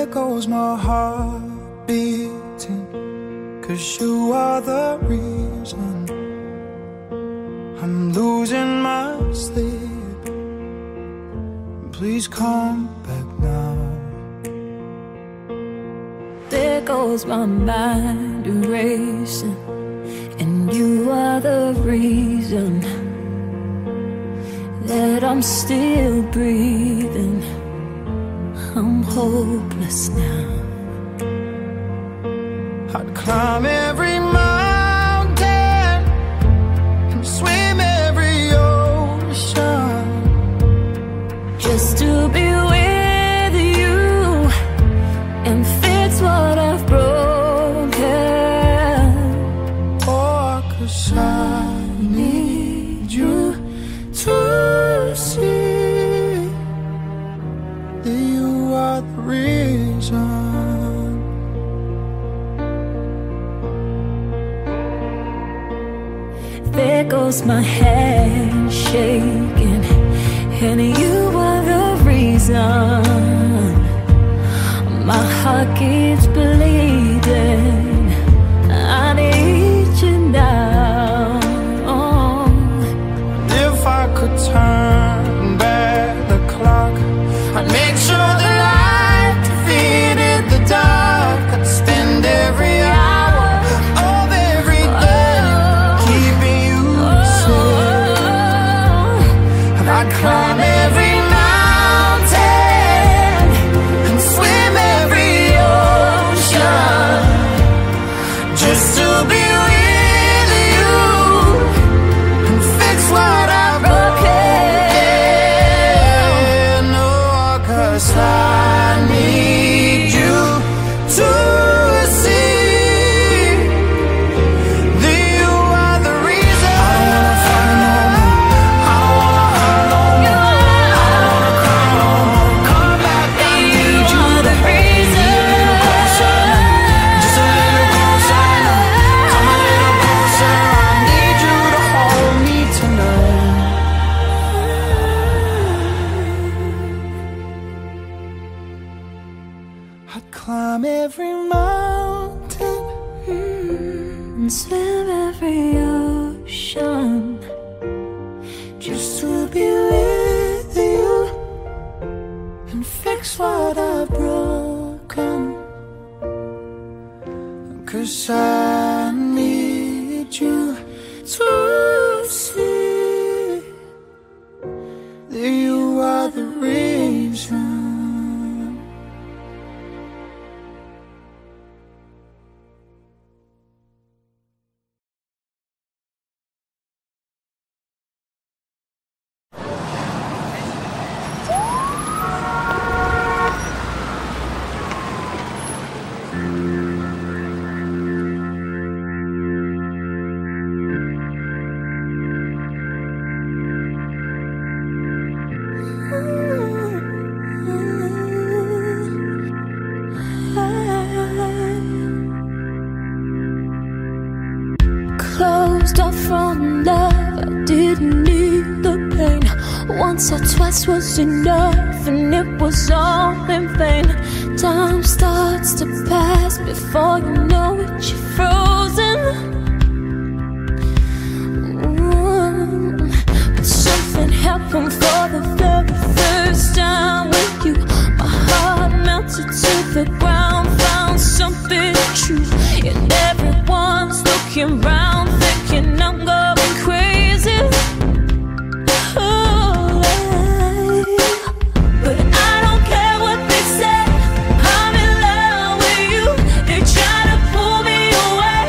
There goes my heart beating, 'cause you are the reason I'm losing my sleep. Please come back now. There goes my mind erasing, and you are the reason that I'm still breathing. I'm hopeless now. I'd climb every mountain and swim every ocean just to be with you and fix what I've broken. Oh, 'cause I need you to see that you are the reason. There goes my hand shaking, and you are the reason my heart keeps bleeding. I need you now. If I could turn back the clock, I'd make sure the light defeated the dark. I'd spend every hour of every day keeping you safe. And I'd climb every mountain and swim every ocean just to be with you and fix what I've broken. Oh, 'cause I need you to see that you are the reason. I don't wanna fight no more. I don't wanna hurt no more. I don't wanna cry no more. Come back, I need you to reason. Just a little closer now. Come a little closer. I need you to hold me tonight. I'd climb every mountain And swim every ocean just to be with you and fix what I've broken. 'Cause I need you to see that you are the reason. Closed off from love, I didn't need the pain. Once or twice was enough, and it was all in vain. Time starts to pass before you know it, you're frozen. But something happened for the very first time with you. My heart melted to the ground, found something true, and everyone's looking round, thinking I'm going crazy. But I don't care what they say, I'm in love with you. They try to pull me away,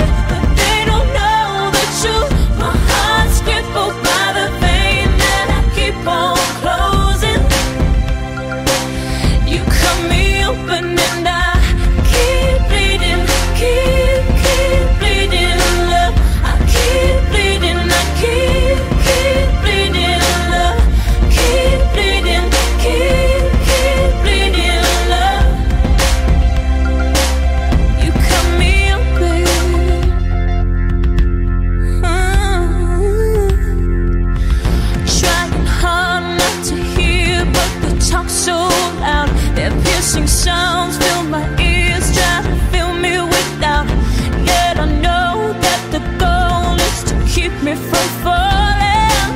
I'm falling.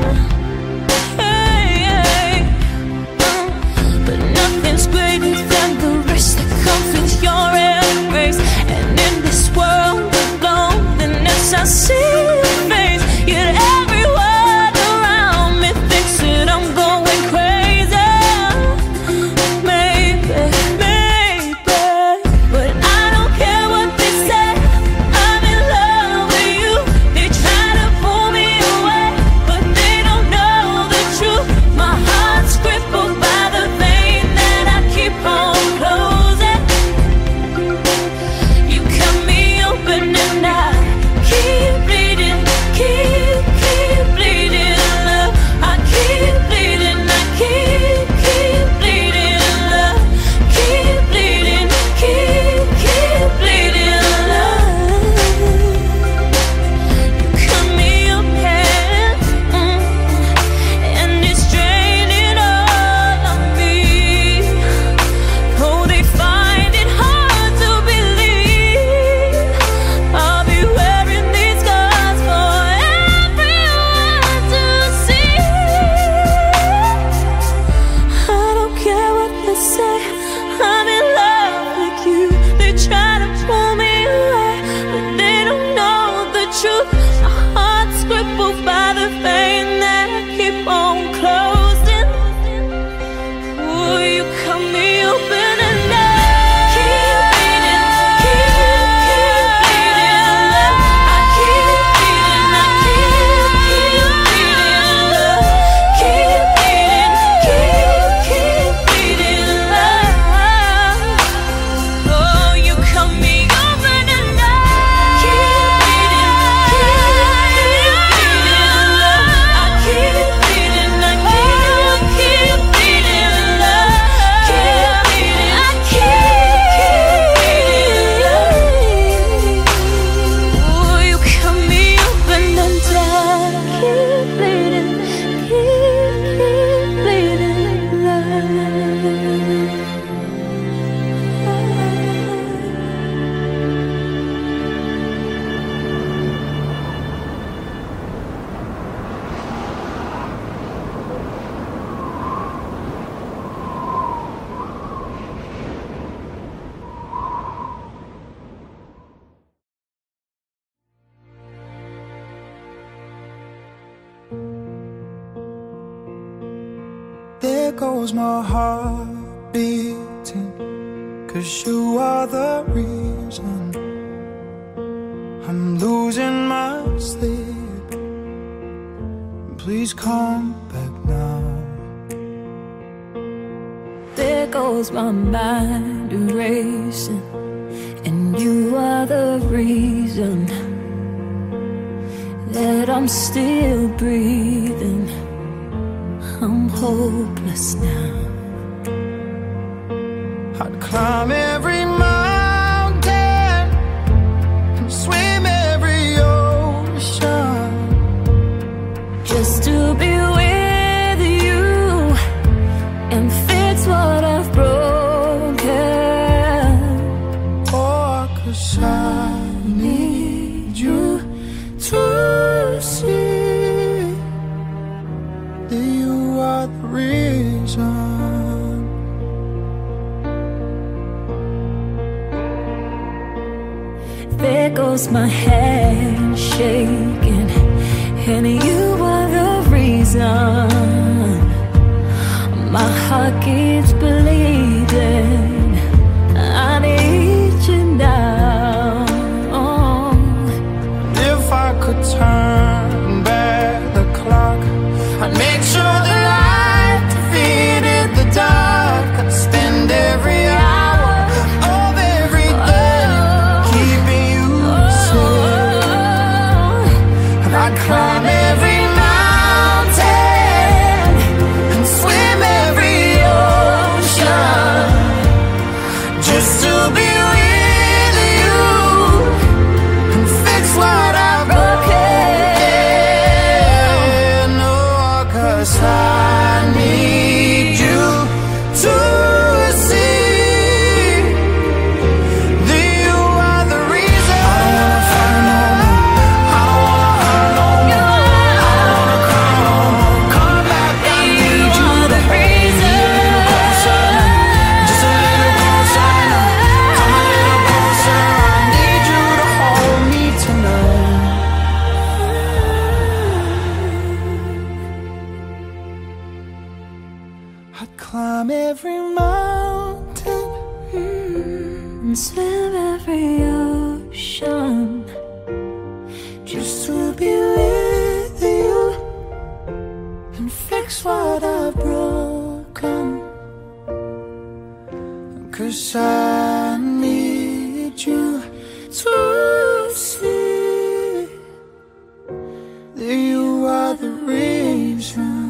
But nothing's greater than the rest that comes with your embrace. And in this world of loneliness, I see your face. Yet everyone around me thinks that I'm going crazy. Maybe, but I don't care what they say. I'm in love with you. They try to pull me away, but they don't know the truth. My heart's crippled by the vein that I keep on closing. You cut me open and I keep bleeding, keep bleeding, love. I keep bleeding, I keep bleeding, love. Keep bleeding, keep bleeding, love. You cut me open, and it's draining all of me. Oh, they find it hard to believe I'll be wearing these scars for everyone to see. I don't care what they say. I'm in love with you. They try to pull me away, but they don't know the truth. My heart's crippled by the vein that I keep on closing. Ooh, you cut me open and I keep bleeding, love. I keep bleeding, I keep bleeding, love. Keep bleeding, bleeding, love. Oh, you cut me open and I keep bleeding, love. I keep bleeding, I keep bleeding, love. Keep bleeding, I keep bleeding. Oh, you cut me open and I keep bleeding, There goes my heart beating, 'cause you are the reason I'm losing my sleep. Please come back now. There goes my mind erasing, and you are the reason that I'm still breathing. I'm hopeless now. I'd climb every mountain and swim every ocean Just to be with you and fix what I've broken. Oh, 'cause I need you to see that you are the reason. There goes my hand shaking, and you are the reason my heart keeps bleeding. I need you now. If I could turn back the clock, I'd make sure the light defeated the dark. I'd spend every hour of every day keeping you safe. And I'd climb every mountain and swim every ocean just to be with you and fix what I've broken. Oh, 'cause I need you to see that you are the reason. I don't wanna fight no more. I don't wanna hurt no more. I climb every mountain, and swim every ocean, just to be with you and fix what I've broken. 'Cause I need you to see that you are the reason.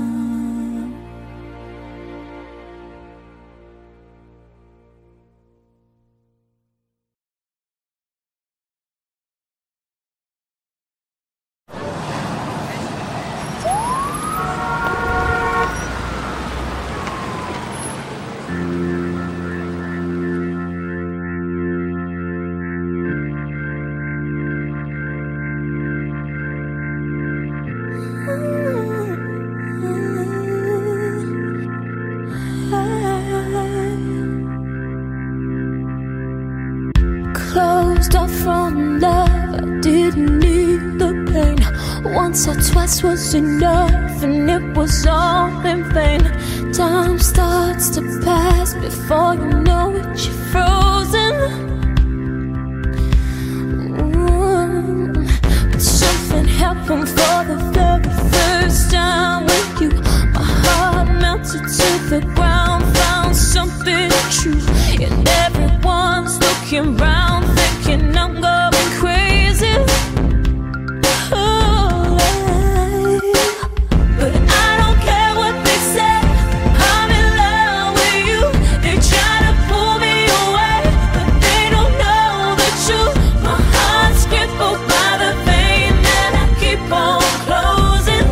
Closed off from love, I didn't need the pain. Once or twice was enough, and it was all in vain. Time starts to pass before you know it, you're frozen. But something happened for the very first time with you. My heart melted to the ground, found something true, and everyone's looking round, thinking I'm going crazy. Oh, but I don't care what they say, I'm in love with you. They try to pull me away, but they don't know the truth. My heart's crippled by the pain that I keep on closing.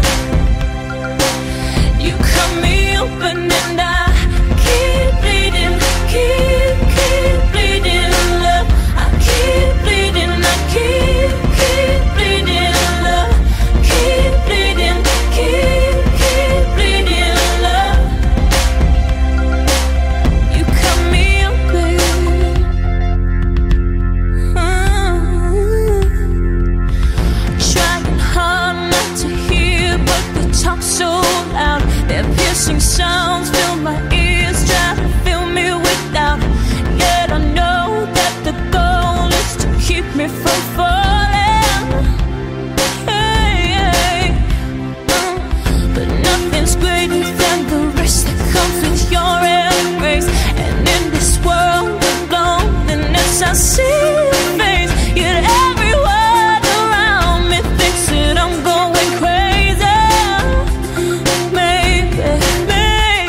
You cut me open and I keep bleeding, keep bleeding, love. I keep bleeding, I keep bleeding, love. Keep bleeding, keep bleeding, love. You cut me open. Trying hard not to hear, but they talk so loud. Their piercing sounds fill my ears, try to fill me with doubt. Yet I know that the goal is to keep me from falling. Hey, hey. But nothing's greater than the risk that comes with your embrace. And in this world of loneliness, I see your face. Yet everyone around me thinks that I'm going crazy. Maybe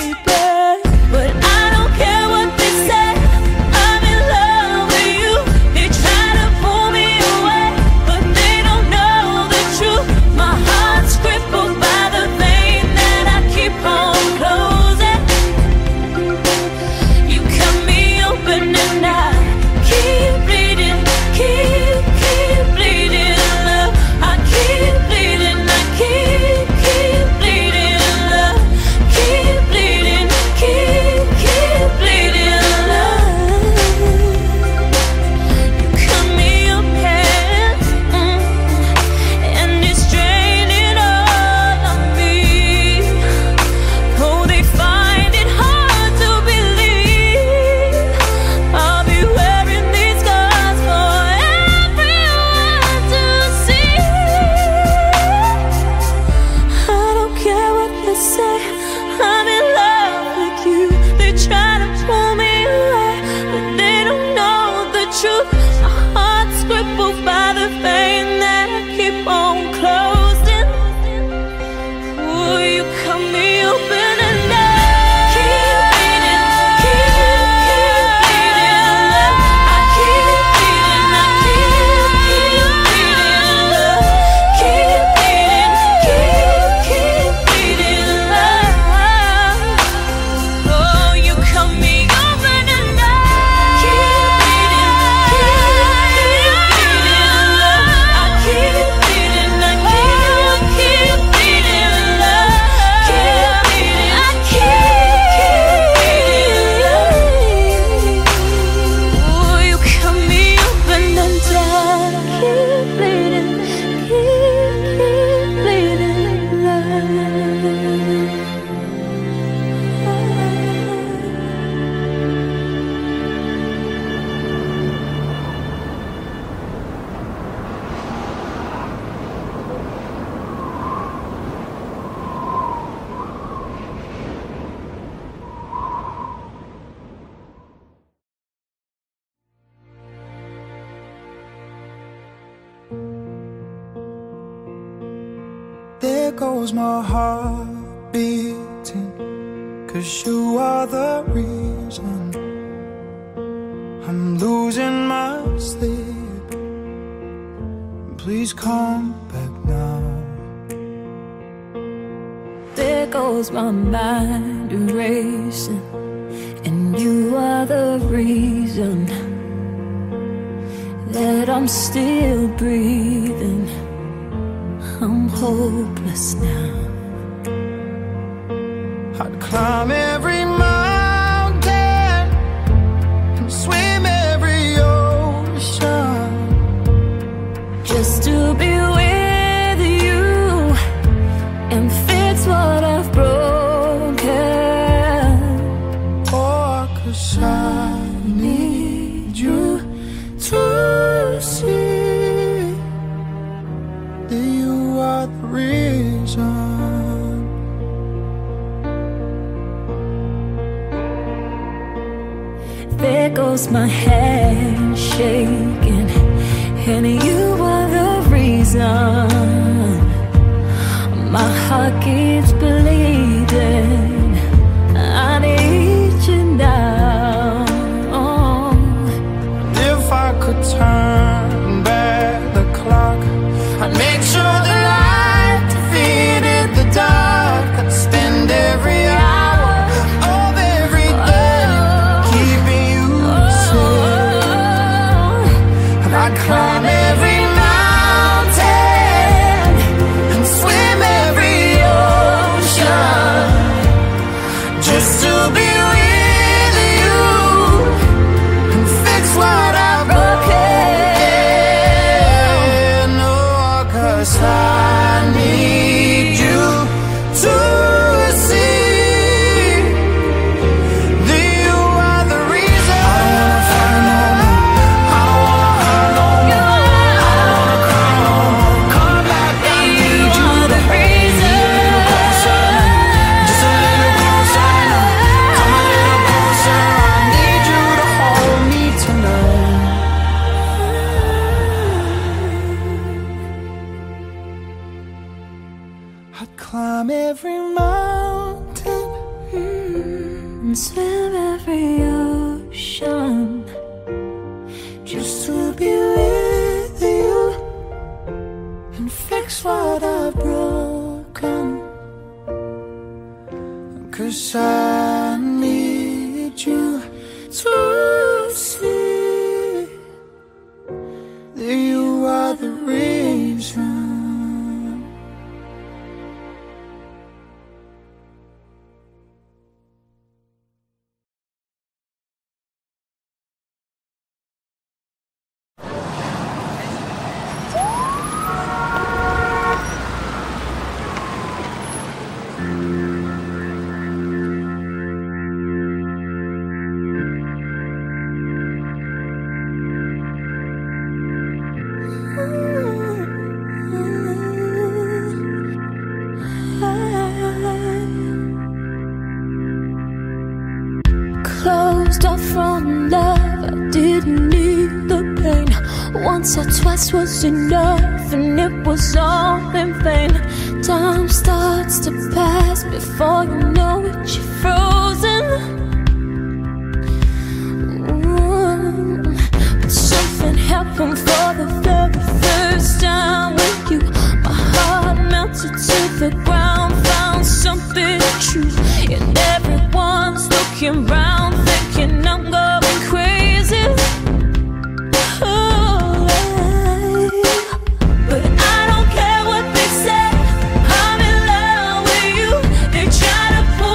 goes my heart beating, 'cause you are the reason I'm losing my sleep. Please come back now. There goes my mind erasing, and you are the reason that I'm still breathing. I'm hopeless now. I'd climb every mountain and swim every ocean just to be with you and fix what I've broken. Oh, 'cause I need you to see that you are the reason. There goes my hand shaking, and you are the reason my heart keeps bleeding. I need you now. If I could turn back the clock, I'd make sure the light defeated the dark. I'd spend every hour of every day keeping you safe. And I'd climb every mountain and swim every ocean just to be with you and fix what I've broken. Oh, 'cause I need you to see that you are the reason. I don't wanna fight no more. I don't wanna hurt no more. I don't wanna cry no more. Come back, I need you to hold me a little closer. Just a little closer now. Come a little closer. I need you to hold me tonight. I'd climb every mountain And swim every ocean just to be with you and fix what I've broken. 'Cause I need you to see that you are the reason. Closed off from love, I didn't need the pain. Once or twice was enough, and it was all in vain. Time starts to pass before you know it, you're frozen. But something happened for the very first time with you. My heart melted to the ground, found something true, and everyone's looking round, thinking I'm going crazy. But I don't care what they say, I'm in love with you. They try to pull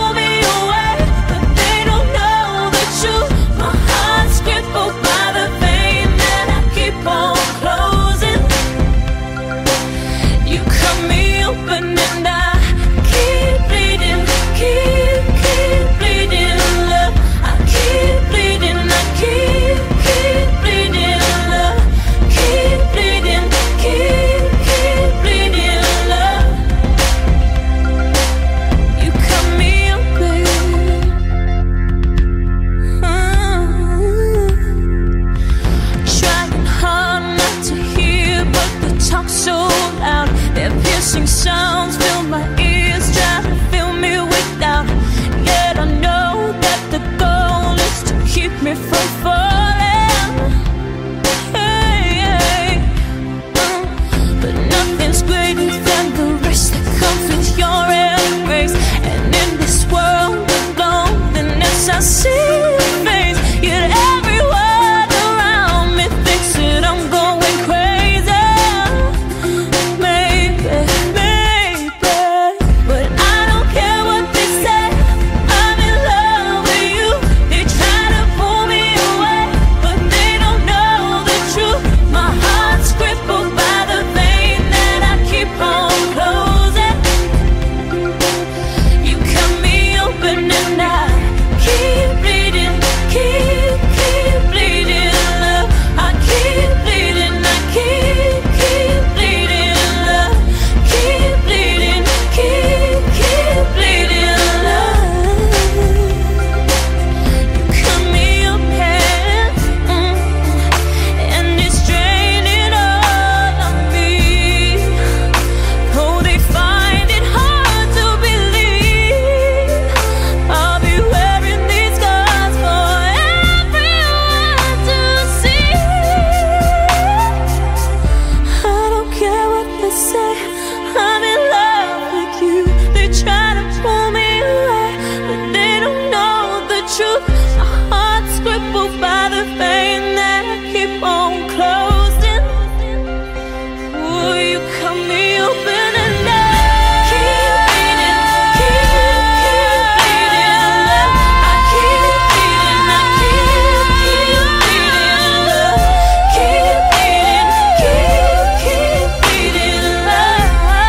try to pull me away, but they don't know the truth. My heart's crippled by the pain that I keep on closing. Will you cut me open and keep bleeding, keep bleeding love. I keep bleeding, I keep bleeding love. Keep bleeding, keep bleeding love.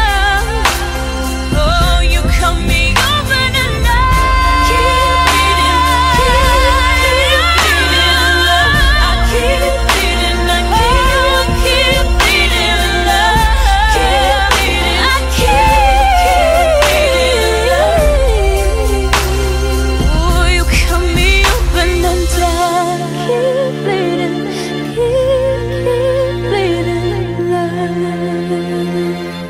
Oh, you cut me open and keep bleeding, keep bleeding love. I keep bleeding, I keep bleeding love. Keep bleeding, I keep bleeding love. Oh, you cut me open and keep bleeding, keep bleeding love.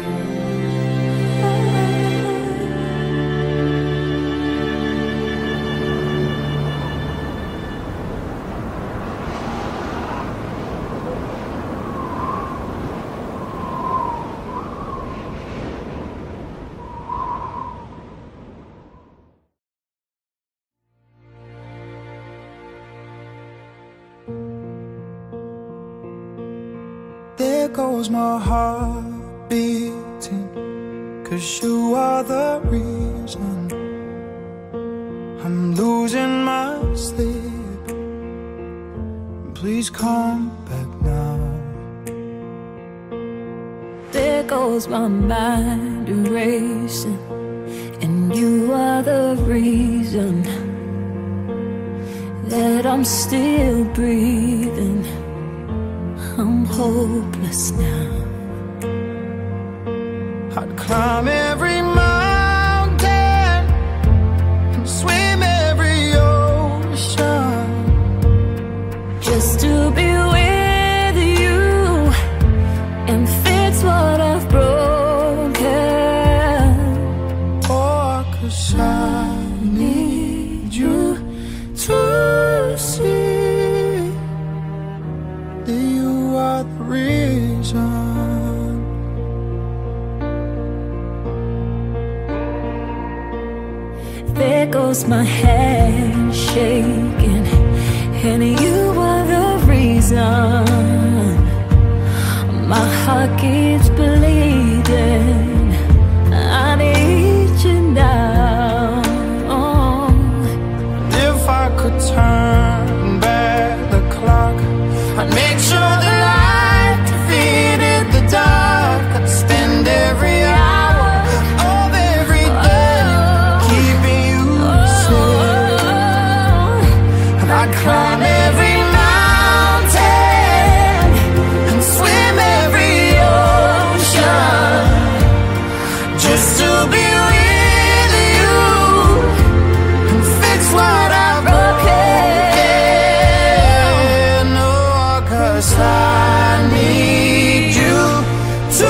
There goes my heart beating, 'cause you are the reason I'm losing my sleep. Please come back now. There goes my mind erasing, and you are the reason that I'm still breathing. I'm hopeless now. I'd climb every mountain and swim every ocean Just to be with you and fix what I've broken. Oh, 'cause I need you to see that you are the reason. There goes my hand shaking, and you are the reason. My heart keeps bleeding. I need you now. If I could turn back the clock, I'd make sure the light defeated the dark. I'd spend every hour of every day keeping you safe. And I'd climb every mountain and swim every ocean just to be with you and fix what I've broken. Oh, 'cause I need you to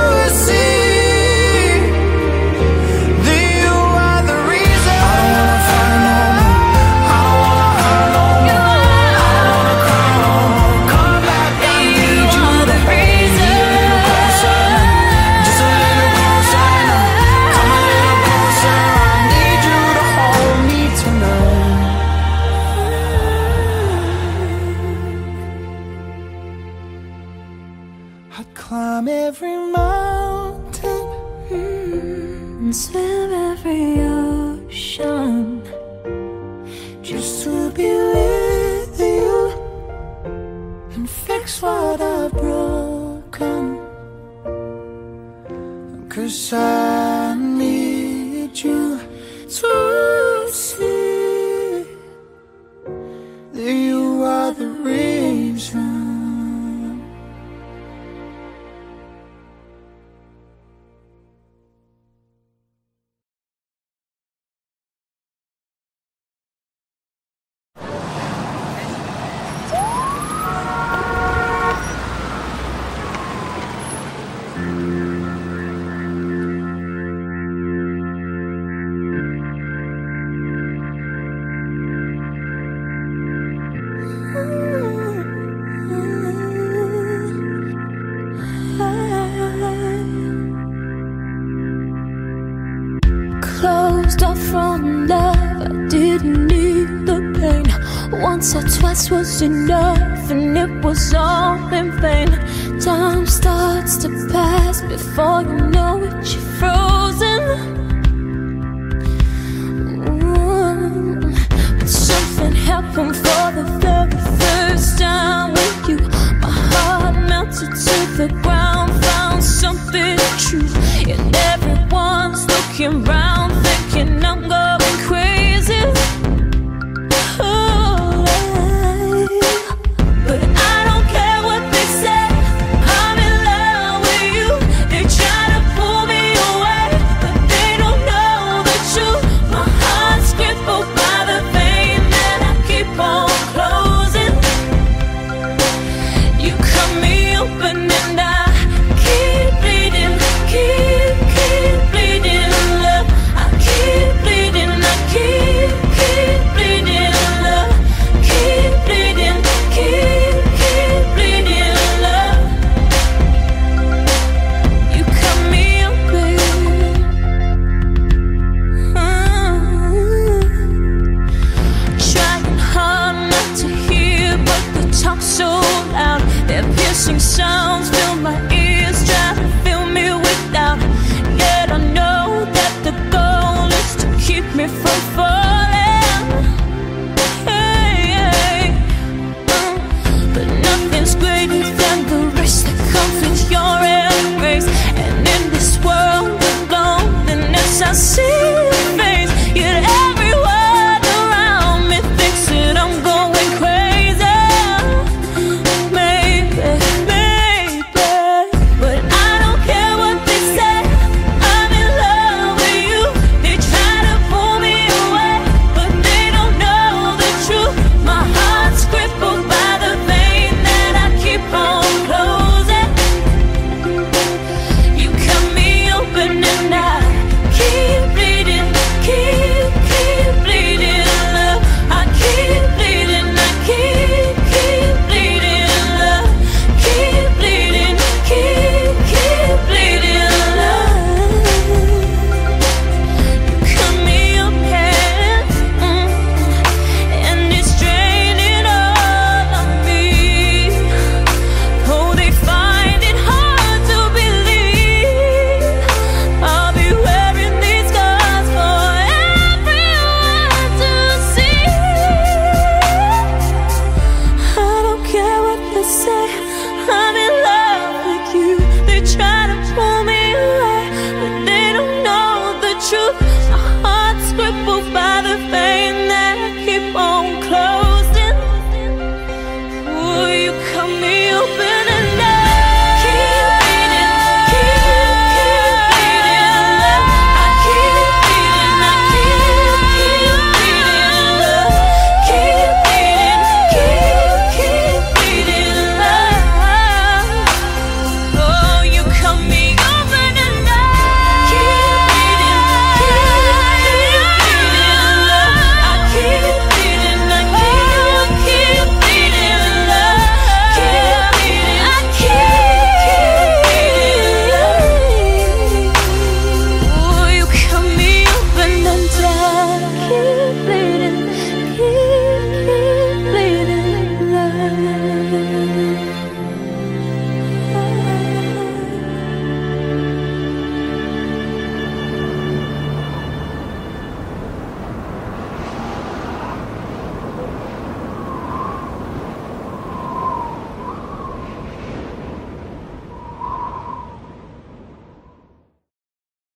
see that you are the reason. I don't wanna fight no more. I don't wanna hurt no more. I don't wanna cry no more. Come back, I need you to reason. just a little closer now. Come a little closer. I need you to hold me tonight. I'd climb every mountain And swim every ocean just to be with you and fix what I've broken. 'Cause I need you to see that you are the reason. closed off from love. I didn't need the pain. Once or twice was enough, and it was all in vain. Time starts to pass before you know it, you're frozen. But something happened for the very first time with you. My heart melted to the ground, found something true. And everyone's looking round, thinking I'm going crazy. But I don't care what they say, I'm in love with you. They try to pull me away, but they don't know the truth. My heart's crippled by the pain that I keep on closing. You cut me open and I keep bleeding, keep bleeding, love. I keep bleeding, I keep bleeding, love. Keep bleeding, keep bleeding, love. You cut me open. Trying hard not to hear, but they talk so loud. Their piercing sounds fill my ears, try to fill me with doubt. Yet I know that the goal is to keep me from falling. Hey, but nothing's greater than the risk that comes with your embrace. And in this world of loneliness, I see